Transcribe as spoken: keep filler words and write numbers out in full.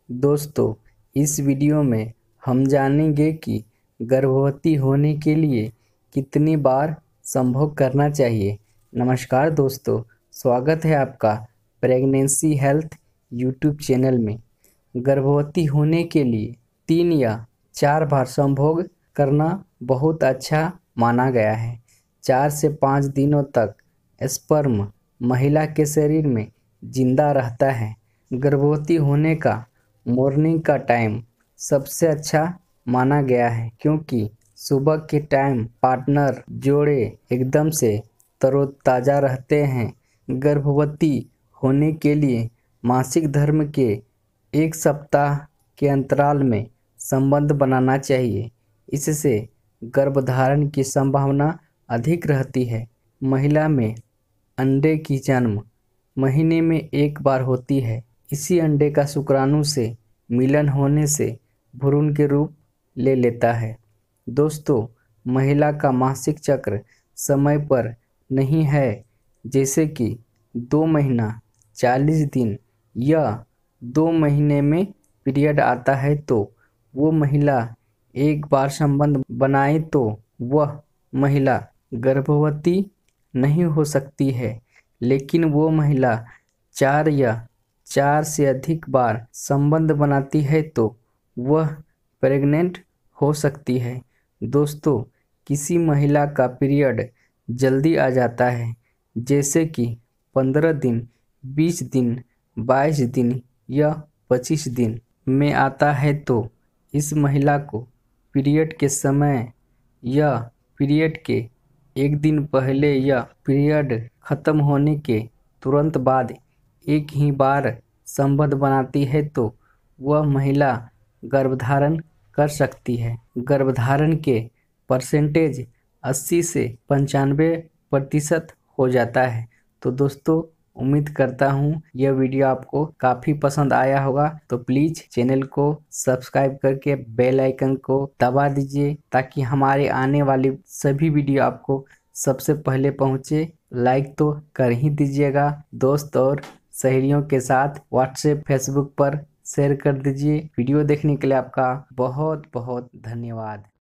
दोस्तों, इस वीडियो में हम जानेंगे कि गर्भवती होने के लिए कितनी बार संभोग करना चाहिए। नमस्कार दोस्तों, स्वागत है आपका प्रेगनेंसी हेल्थ यूट्यूब चैनल में। गर्भवती होने के लिए तीन या चार बार संभोग करना बहुत अच्छा माना गया है। चार से पाँच दिनों तक स्पर्म महिला के शरीर में जिंदा रहता है। गर्भवती होने का मॉर्निंग का टाइम सबसे अच्छा माना गया है, क्योंकि सुबह के टाइम पार्टनर जोड़े एकदम से तरोताज़ा रहते हैं। गर्भवती होने के लिए मासिक धर्म के एक सप्ताह के अंतराल में संबंध बनाना चाहिए। इससे गर्भधारण की संभावना अधिक रहती है। महिला में अंडे की जन्म महीने में एक बार होती है। इसी अंडे का शुक्राणु से मिलन होने से भ्रूण के रूप ले लेता है। दोस्तों, महिला का मासिक चक्र समय पर नहीं है, जैसे कि दो महीना चालीस दिन या दो महीने में पीरियड आता है, तो वो महिला एक बार संबंध बनाए तो वह महिला गर्भवती नहीं हो सकती है। लेकिन वो महिला चार या चार से अधिक बार संबंध बनाती है तो वह प्रेग्नेंट हो सकती है। दोस्तों, किसी महिला का पीरियड जल्दी आ जाता है, जैसे कि पंद्रह दिन, बीस दिन, बाईस दिन या पच्चीस दिन में आता है, तो इस महिला को पीरियड के समय या पीरियड के एक दिन पहले या पीरियड खत्म होने के तुरंत बाद एक ही बार संबंध बनाती है तो वह महिला गर्भधारण कर सकती है। गर्भधारण के परसेंटेज अस्सी से पंचानवे प्रतिशत हो जाता है। तो दोस्तों, उम्मीद करता हूँ यह वीडियो आपको काफ़ी पसंद आया होगा। तो प्लीज़ चैनल को सब्सक्राइब करके बेल आइकन को दबा दीजिए, ताकि हमारे आने वाली सभी वीडियो आपको सबसे पहले पहुँचे। लाइक तो कर ही दीजिएगा। दोस्त और सहेलियों के साथ व्हाट्सएप, फेसबुक पर शेयर कर दीजिए। वीडियो देखने के लिए आपका बहुत बहुत धन्यवाद।